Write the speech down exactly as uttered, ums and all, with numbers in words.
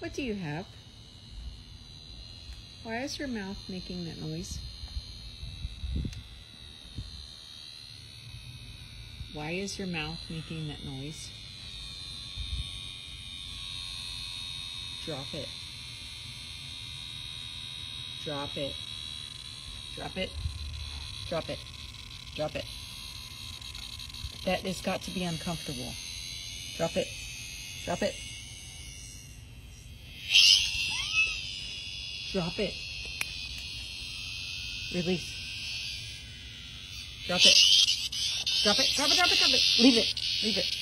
What do you have? Why is your mouth making that noise? Why is your mouth making that noise? Drop it. Drop it. Drop it. Drop it. Drop it. That has got to be uncomfortable. Drop it. Drop it. Drop it. Release. Drop it. Drop it. Drop it. Drop it. Drop it. Leave it. Leave it.